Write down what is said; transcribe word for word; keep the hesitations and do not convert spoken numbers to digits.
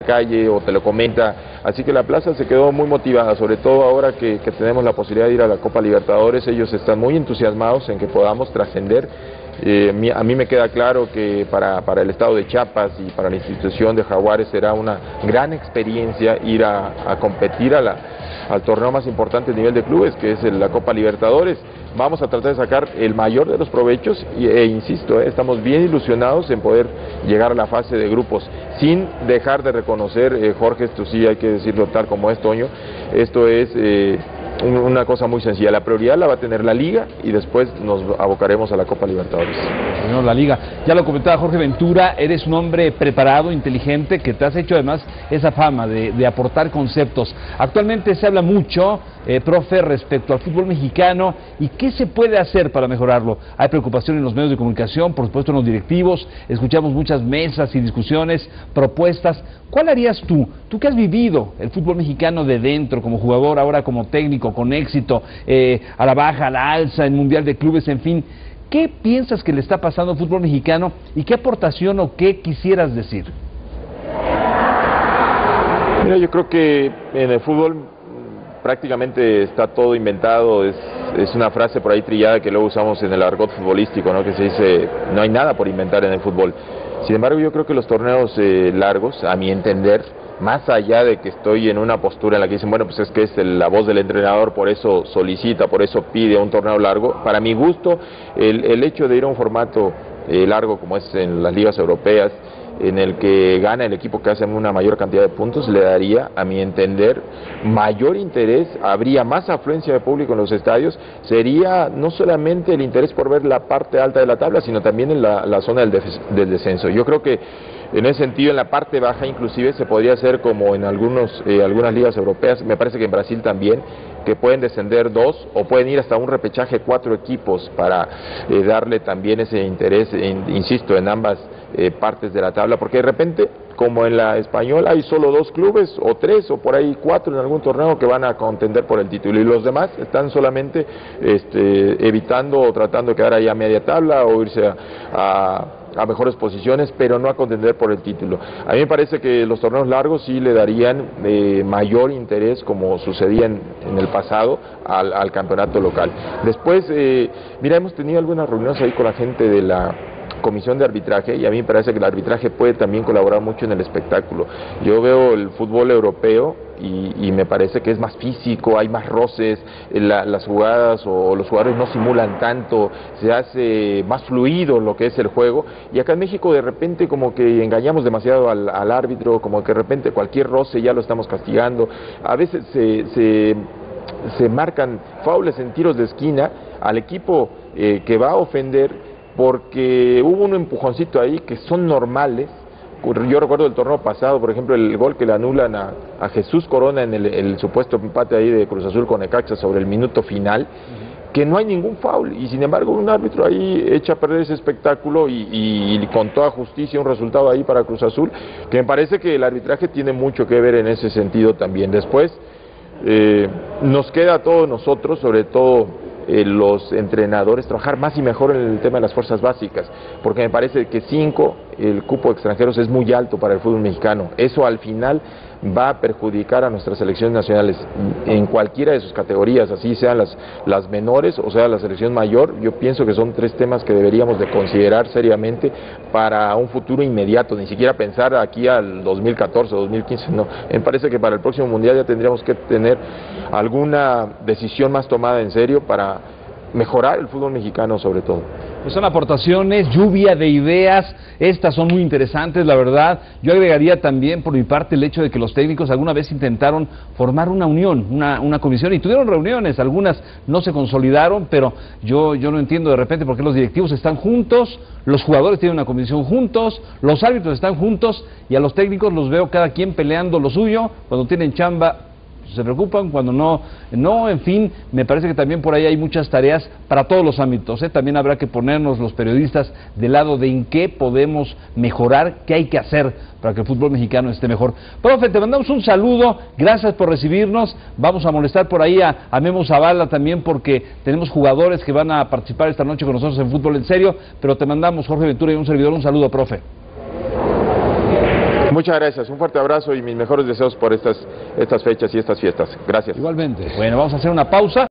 calle o te lo comenta, así que la plaza se quedó muy motivada, sobre todo ahora que, que tenemos la posibilidad de ir a la Copa Libertadores. Ellos están muy entusiasmados en que podamos trascender. Eh, a mí me queda claro que para, para el estado de Chiapas y para la institución de Jaguares será una gran experiencia ir a, a competir a la, al torneo más importante a nivel de clubes, que es la Copa Libertadores. Vamos a tratar de sacar el mayor de los provechos y, e insisto, eh, estamos bien ilusionados en poder llegar a la fase de grupos, sin dejar de reconocer, eh, Jorge, esto sí hay que decirlo tal como es, Toño, esto es eh, una cosa muy sencilla, la prioridad la va a tener la Liga y después nos abocaremos a la Copa Libertadores. Señor, la Liga, ya lo comentaba Jorge Ventura, eres un hombre preparado, inteligente, que te has hecho además esa fama de, de aportar conceptos. Actualmente se habla mucho, eh, profe, respecto al fútbol mexicano y qué se puede hacer para mejorarlo. Hay preocupación en los medios de comunicación, por supuesto en los directivos, escuchamos muchas mesas y discusiones, propuestas. ¿Cuál harías tú? Tú que has vivido el fútbol mexicano de dentro, como jugador, ahora como técnico, con éxito, eh, a la baja, a la alza, en Mundial de Clubes, en fin. ¿Qué piensas que le está pasando al fútbol mexicano y qué aportación o qué quisieras decir? Mira, yo creo que en el fútbol prácticamente está todo inventado, es, es una frase por ahí trillada que luego usamos en el argot futbolístico, ¿no? Que se dice, no hay nada por inventar en el fútbol. Sin embargo, yo creo que los torneos eh, largos, a mi entender, más allá de que estoy en una postura en la que dicen, bueno, pues es que es el, la voz del entrenador, por eso solicita, por eso pide un torneo largo, para mi gusto, el, el hecho de ir a un formato eh, largo como es en las ligas europeas, en el que gana el equipo que hace una mayor cantidad de puntos, le daría, a mi entender, mayor interés, habría más afluencia de público en los estadios, sería no solamente el interés por ver la parte alta de la tabla, sino también en la, la zona del, del descenso. Yo creo que en ese sentido, en la parte baja inclusive se podría hacer como en algunos, eh, algunas ligas europeas, me parece que en Brasil también, que pueden descender dos o pueden ir hasta un repechaje cuatro equipos para eh, darle también ese interés, en, insisto, en ambas eh, partes de la tabla, porque de repente, como en la española, hay solo dos clubes o tres o por ahí cuatro en algún torneo que van a contender por el título y los demás están solamente este, evitando o tratando de quedar ahí a media tabla o irse a, a a mejores posiciones, pero no a contender por el título. A mí me parece que los torneos largos sí le darían eh, mayor interés, como sucedía en, en el pasado, al, al campeonato local. Después, eh, mira, hemos tenido algunas reuniones ahí con la gente de la comisión de arbitraje y a mí me parece que el arbitraje puede también colaborar mucho en el espectáculo. Yo veo el fútbol europeo y, y me parece que es más físico, hay más roces, la, las jugadas o los jugadores no simulan tanto, se hace más fluido lo que es el juego, y acá en México de repente como que engañamos demasiado al, al árbitro, como que de repente cualquier roce ya lo estamos castigando, a veces se, se, se marcan faules en tiros de esquina al equipo eh, que va a ofender, porque hubo un empujoncito ahí que son normales. Yo recuerdo el torneo pasado, por ejemplo, el gol que le anulan a, a Jesús Corona en el, el supuesto empate ahí de Cruz Azul con Necaxa sobre el minuto final, uh-huh. que no hay ningún foul, y sin embargo un árbitro ahí echa a perder ese espectáculo y, y, y con toda justicia un resultado ahí para Cruz Azul, que me parece que el arbitraje tiene mucho que ver en ese sentido también. Después, eh, nos queda a todos nosotros, sobre todo Eh, los entrenadores, trabajar más y mejor en el tema de las fuerzas básicas, porque me parece que cinco, el cupo de extranjeros es muy alto para el fútbol mexicano. Eso al final va a perjudicar a nuestras selecciones nacionales en cualquiera de sus categorías, así sean las, las menores o sea la selección mayor. Yo pienso que son tres temas que deberíamos de considerar seriamente para un futuro inmediato, ni siquiera pensar aquí al dos mil catorce o dos mil quince, no. Me parece que para el próximo mundial ya tendríamos que tener alguna decisión más tomada en serio para mejorar el fútbol mexicano sobre todo. Pues son aportaciones, lluvia de ideas, estas son muy interesantes, la verdad. Yo agregaría también por mi parte el hecho de que los técnicos alguna vez intentaron formar una unión, una, una comisión, y tuvieron reuniones, algunas no se consolidaron, pero yo, yo no entiendo de repente por qué los directivos están juntos, los jugadores tienen una comisión juntos, los árbitros están juntos, y a los técnicos los veo cada quien peleando lo suyo, cuando tienen chamba se preocupan, cuando no, no, en fin, me parece que también por ahí hay muchas tareas para todos los ámbitos, ¿eh? También habrá que ponernos los periodistas del lado de en qué podemos mejorar, qué hay que hacer para que el fútbol mexicano esté mejor. Profe, te mandamos un saludo, gracias por recibirnos, vamos a molestar por ahí a, a Memo Zavala también porque tenemos jugadores que van a participar esta noche con nosotros en Fútbol en Serio, pero te mandamos, Jorge Ventura y un servidor, un saludo, profe. Muchas gracias, un fuerte abrazo y mis mejores deseos por estas, estas fechas y estas fiestas. Gracias. Igualmente. Bueno, vamos a hacer una pausa.